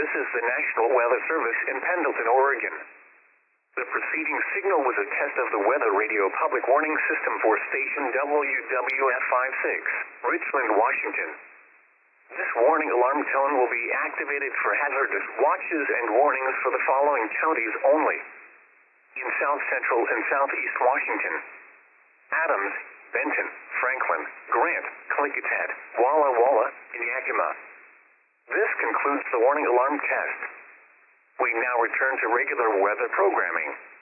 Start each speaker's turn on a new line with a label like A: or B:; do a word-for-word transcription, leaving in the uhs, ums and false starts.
A: This is the National Weather Service in Pendleton, Oregon. The preceding signal was a test of the weather radio public warning system for station W W F fifty-six, Richland, Washington. This warning alarm tone will be activated for hazardous watches and warnings for the following counties only. In South Central and Southeast Washington: Adams, Benton, Franklin, Grant, Klickitat, Walla, Walla, and Yakima. This concludes the warning alarm test. We now return to regular weather programming.